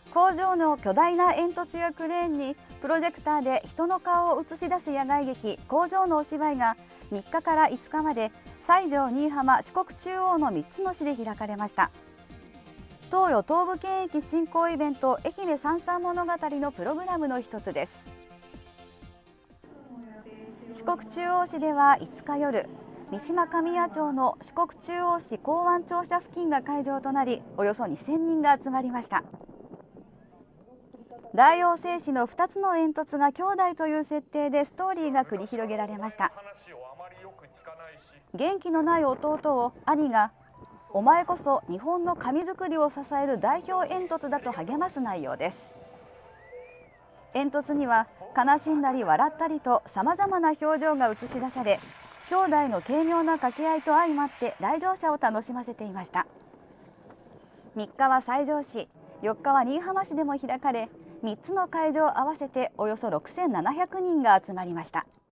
工場の巨大な煙突やクレーンにプロジェクターで人の顔を映し出す野外劇工場のお芝居が3日から5日まで西条、新居浜、四国中央の3つの市で開かれました。東予東部圏域振興イベント愛媛さんさん物語のプログラムの一つです。四国中央市では5日夜、三島神谷町の四国中央市港湾庁舎付近が会場となり、およそ2000人が集まりました。大王製紙の2つの煙突が兄弟という設定でストーリーが繰り広げられました。元気のない弟を兄がお前こそ日本の紙作りを支える代表煙突だと励ます内容です。煙突には悲しんだり笑ったりとさまざまな表情が映し出され、兄弟の軽妙な掛け合いと相まって来場者を楽しませていました。3日は西条市、4日は新居浜市でも開かれ、3つの会場合わせておよそ6700人が集まりました。